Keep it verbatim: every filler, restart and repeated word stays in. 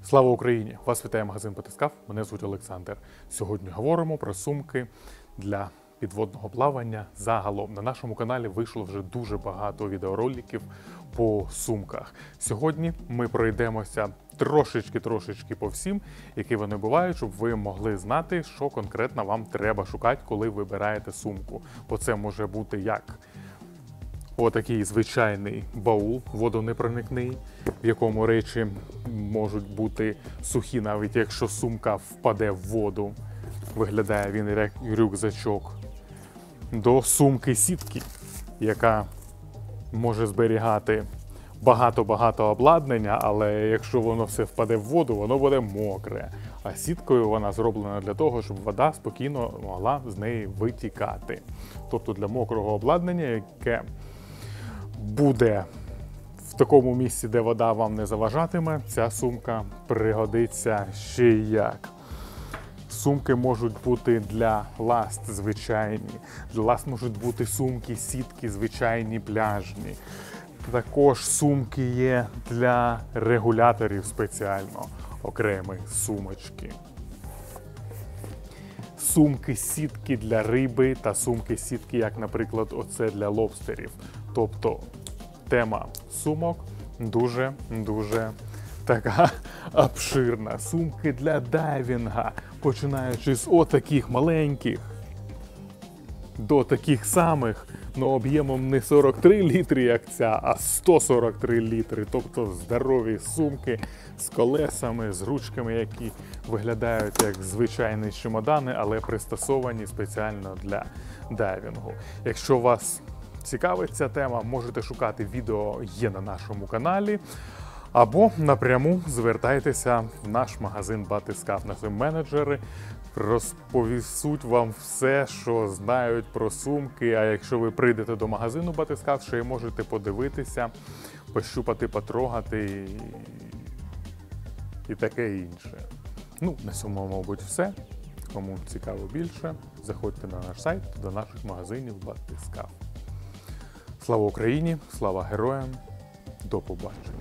Слава Україні! Вас вітає магазин Батискаф, мене звуть Олександр. Сьогодні говоримо про сумки для підводного плавання загалом. На нашому каналі вийшло вже дуже багато відеороликів по сумках. Сьогодні ми пройдемося трошечки-трошечки по всім, які вони бувають, щоб ви могли знати, що конкретно вам треба шукати, коли вибираєте сумку. Бо це може бути як отакий звичайний баул водонепроникний, в якому речі можуть бути сухі, навіть якщо сумка впаде в воду. Виглядає він як рюкзачок. До сумки-сітки, яка може зберігати багато-багато обладнання, але якщо воно все впаде в воду, воно буде мокре. А сіткою вона зроблена для того, щоб вода спокійно могла з неї витікати. Тобто для мокрого обладнання, яке буде в такому місці, де вода вам не заважатиме, ця сумка пригодиться ще й як. Сумки можуть бути для ласт звичайні, для ласт можуть бути сумки, сітки звичайні, пляжні. Також сумки є для регуляторів спеціально, окремі сумочки. Сумки-сітки для риби та сумки-сітки, як, наприклад, оце для лобстерів. Тобто тема сумок дуже-дуже така обширна. Сумки для дайвінга, починаючи з отаких маленьких до таких самих, но об'ємом не сорок три літри, як ця, а сто сорок три літри. Тобто здорові сумки з колесами, з ручками, які виглядають як звичайні чемодани, але пристосовані спеціально для дайвінгу. Якщо вас цікавить ця тема, можете шукати відео, є на нашому каналі, або напряму звертайтеся в наш магазин Батискаф. Наші менеджери розповісуть вам все, що знають про сумки. А якщо ви прийдете до магазину Батискаф, ще й можете подивитися, пощупати, потрогати і, і таке інше. Ну, на цьому, мабуть, все. Кому цікаво більше, заходьте на наш сайт, до наших магазинів Батискаф. Слава Україні! Слава героям! До побачення!